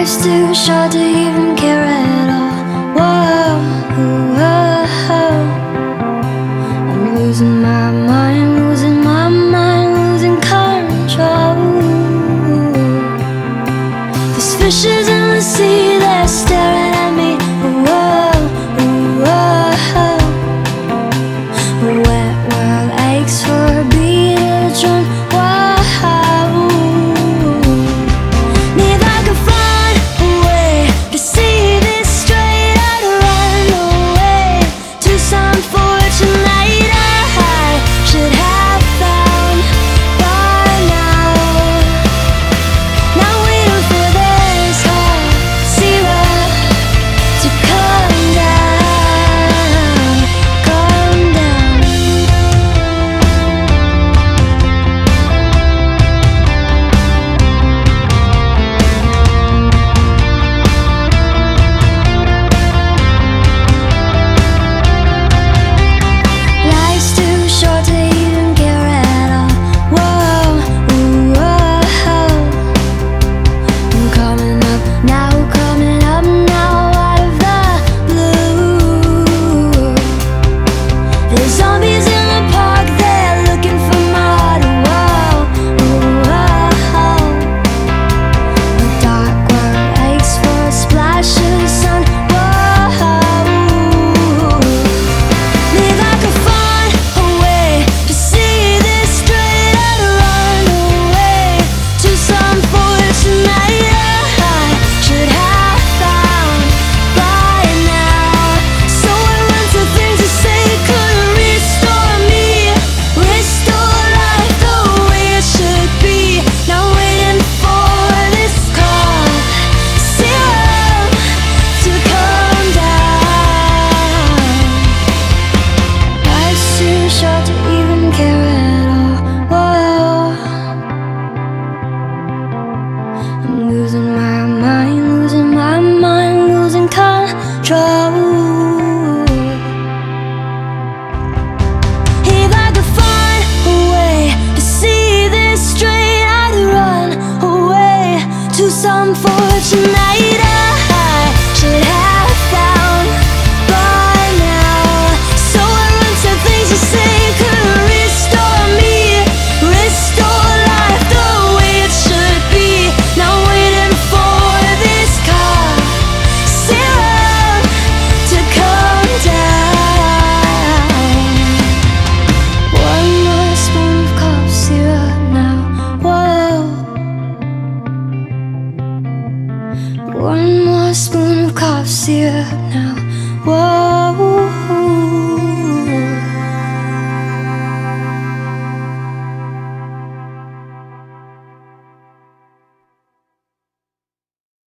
Life's too short to even care at all. Whoa, whoa. I'm losing my mind, losing my mind, losing control. There's fishes in the sea, they're staring at me. Whoa, whoa. The wet world aches for a beat of a drum. Whoa. If I could find a way to see this straight, I'd run away to some fortune that I should have found by now. Not waiting for this hard zero to come down, come down. Life's too short to even care at all. Whoa, whoa. I'm coming up now, out of the blue. There's zombies in the park, they're looking for mud. Whoa, whoa. The dark world aches for a splash of the sun. Whoa. If I could find a way to see this straight, I'd run away to some fortune that I should have found by now. So I run to things you say could restore me, restore life the way it should be. Now waiting for this call zero to come down. Life's too short to even care at all. Whoa. I'm losing my mind, losing control. If I could find a way to see this straight, I'd run away to some fortune that I should have found by now. So I run to things you say could restore me, restore life the way it should be. Now waiting for this call zero to come down. One more spoon of cough syrup now. Whoa. One more spoon of cough syrup now. Whoa.